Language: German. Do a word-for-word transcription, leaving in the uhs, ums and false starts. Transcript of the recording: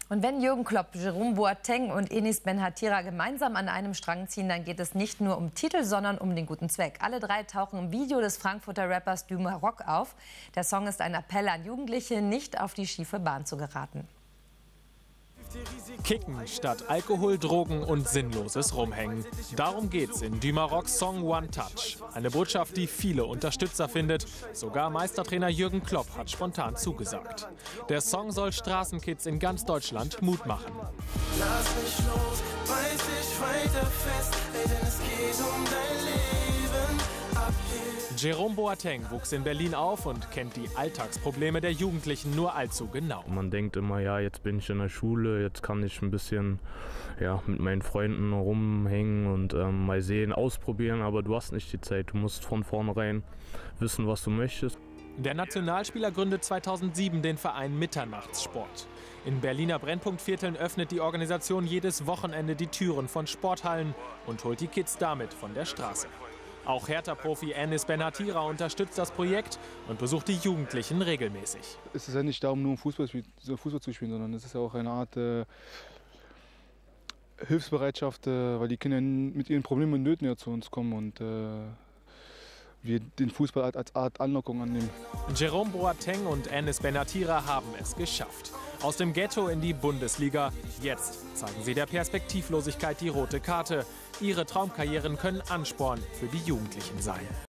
Und wenn Jürgen Klopp, Jerome Boateng und Enis Ben Hatira gemeinsam an einem Strang ziehen, dann geht es nicht nur um Titel, sondern um den guten Zweck. Alle drei tauchen im Video des Frankfurter Rappers Du Maroc auf. Der Song ist ein Appell an Jugendliche, nicht auf die schiefe Bahn zu geraten. Kicken statt Alkohol, Drogen und sinnloses Rumhängen. Darum geht's in Du Marocs Song One Touch. Eine Botschaft, die viele Unterstützer findet. Sogar Meistertrainer Jürgen Klopp hat spontan zugesagt. Der Song soll Straßenkids in ganz Deutschland Mut machen. Lass mich los, beiß dich weiter fest, ey, denn es geht um dein Leben. Ab hier. Jerome Boateng wuchs in Berlin auf und kennt die Alltagsprobleme der Jugendlichen nur allzu genau. Man denkt immer, ja, jetzt bin ich in der Schule, jetzt kann ich ein bisschen ja, mit meinen Freunden rumhängen und ähm, mal sehen, ausprobieren, aber du hast nicht die Zeit. Du musst von vornherein wissen, was du möchtest. Der Nationalspieler gründet zweitausendsieben den Verein Mitternachtssport. In Berliner Brennpunktvierteln öffnet die Organisation jedes Wochenende die Türen von Sporthallen und holt die Kids damit von der Straße. Auch Hertha-Profi Enis Ben Hatira unterstützt das Projekt und besucht die Jugendlichen regelmäßig. Es ist ja nicht darum, nur Fußball, Fußball zu spielen, sondern es ist ja auch eine Art äh, Hilfsbereitschaft, äh, weil die Kinder mit ihren Problemen und Nöten ja zu uns kommen und äh, wir den Fußball als Art Anlockung annehmen. Jerome Boateng und Enis Ben Hatira haben es geschafft. Aus dem Ghetto in die Bundesliga. Jetzt zeigen sie der Perspektivlosigkeit die rote Karte. Ihre Traumkarrieren können Ansporn für die Jugendlichen sein.